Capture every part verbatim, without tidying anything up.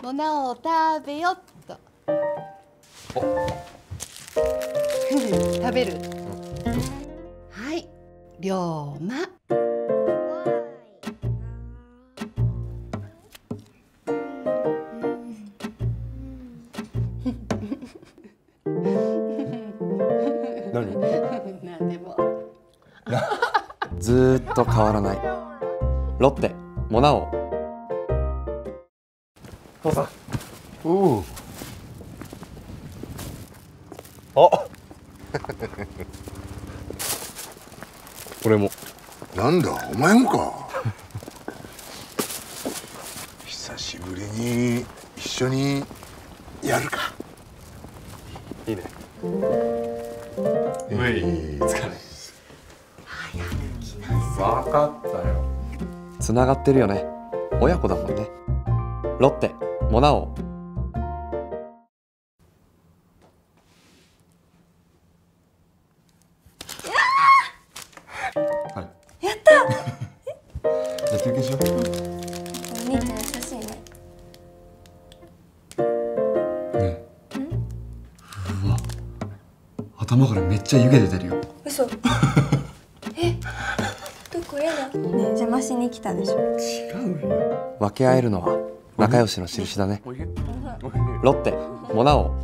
モナを食べよっと。食べる。はい、龍馬。 何？ なんでも。 ずーっと変わらない。ロッテ、モナ王。父さん。おお。あ。俺も。 なんだ、お前もか。久しぶりに一緒にやるか。 いいね。ウェイ。疲れ。分かったよ。つながってるよね。親子だもんね。ロッテ、モナ王。はい。やった。じゃあ休憩しよう。 お兄ちゃん優しいね。 ねえ。うわ。頭からめっちゃ湯気出てるよ。 嘘。え。どこやだ。ねえ邪魔しに来たでしょ。 違うよ。分け合えるのは仲良しの印だね。ロッテ、モナ王。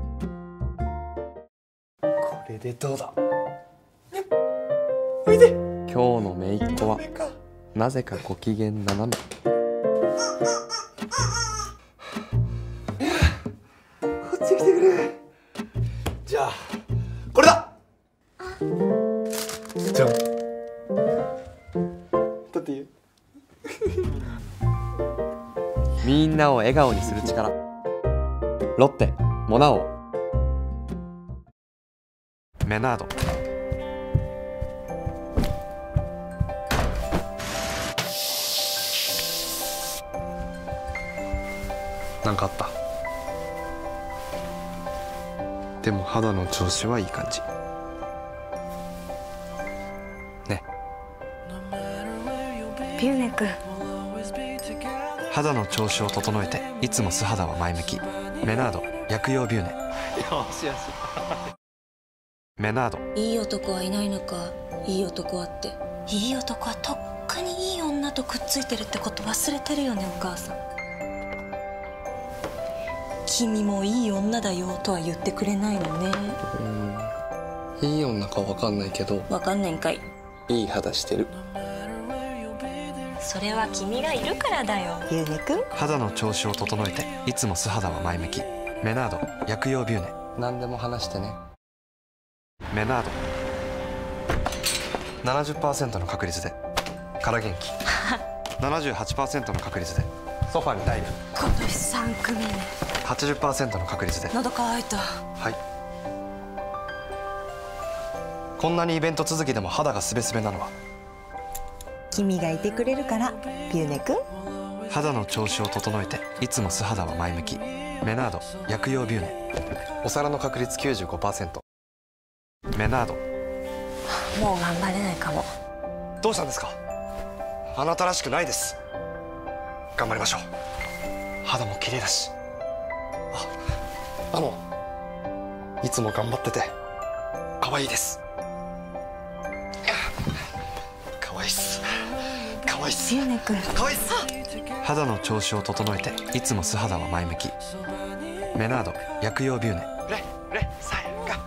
これでどうだ。おいで。今日の姪っ子はなぜかご機嫌斜め。こっち来てくれ。じゃあこれだ。じゃん。取っていい？みんなを笑顔にする力。ロッテ、モナ王。メナード。なんかあった？でも肌の調子はいい感じね。 ピューネ君。 肌の調子を整えていつも素肌は前向き。メナード薬用ビューネ。よしよし。メナード。 いい男はいないのか。いい男はって。いい男はとっくにいい女とくっついてるってこと忘れてるよねお母さん。君もいい女だよとは言ってくれないのね。 うん、いい女かわかんないけどわかんないんかい。 いい肌してる。 それは君がいるからだよゆうねくん。 肌の調子を整えていつも素肌は前向き。メナード薬用ビューネ。何でも話してね。メナード。 ななじゅっパーセント の確率でから元気。ななじゅうはちパーセント の確率でソファにダイブ。 今年さん組目。 はちじゅっパーセント の確率で喉乾いた。 はい。こんなにイベント続きでも肌がスベスベなのは君がいてくれるからピューネくん。 肌の調子を整えていつも素肌は前向き。メナード薬用ビューネ。お皿の確率 きゅうじゅうごパーセント。メナード。 もう頑張れないかも。 どうしたんですか？あなたらしくないです。頑張りましょう。肌も綺麗だし。あ、あのいつも頑張ってて可愛いです。可愛いっす。可愛いっす。 ピューネくん。 可愛いっす。肌の調子を整えていつも素肌は前向き。メナード薬用ビューネ。レレサイガ。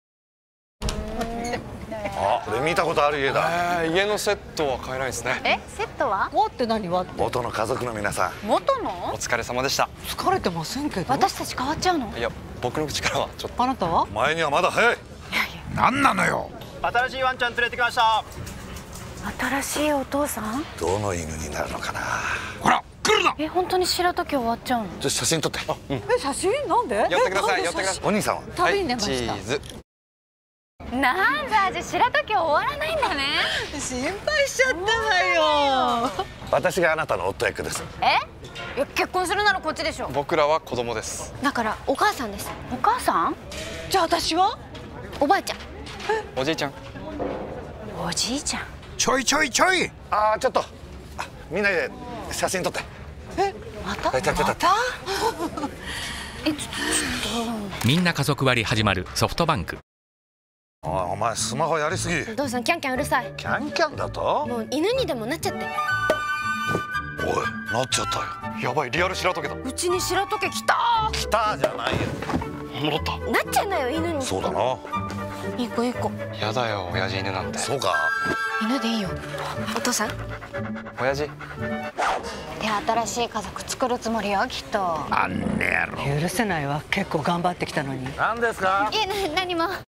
あ、これ見たことある家だ。 えー、家のセットは買えないですね。 え、セットは？ おって何は？ 元の家族の皆さん。 元おの？ 疲れ様でした。 疲れてませんけど。 私たち変わっちゃうの？ いや、僕の口からはちょっと。 あなたは？ お前にはまだ早い。何なのよ。 新しいワンちゃん連れてきました。 新しいお父さん？ どの犬になるのかな。 ほら、来るな。 え、本当に白時終わっちゃうの？ じゃ写真撮って。 え、写真なんで？ 寄ってください。寄ってください。 お兄さんは。 旅に出ました。 チーズ。 なんだ、じゃあ白時終わらないんだね。 心配しちゃったわよ。 私があなたの夫役です。 え？いや、結婚するならこっちでしょ。 僕らは子供です。 だからお母さんです。お母さん？ じゃあ私は？ おばあちゃん。 おじいちゃん。 おじいちゃん。 ちょいちょいちょい。 ああ、ちょっと。あ、みんなで写真撮って。 え、 また大体またみんな家族割始まるソフトバンク。 おいお前スマホやりすぎ。 お父さんキャンキャンうるさい。 キャンキャンだと。 もう犬にでもなっちゃって。 おいなっちゃったよ。 やばい、リアル白トゲだ。 うちに白時計来た。 来たじゃないよ。 戻った。 なっちゃうのよ犬に。 そうだな。 いい子いい子。 やだよ、親父犬なんて。 そうか。 犬でいいよ。お父さん。 親父。 で新しい家族作るつもりよきっと。 あんねやろ。 許せないわ。結構頑張ってきたのに。 何ですか。 いえな何も。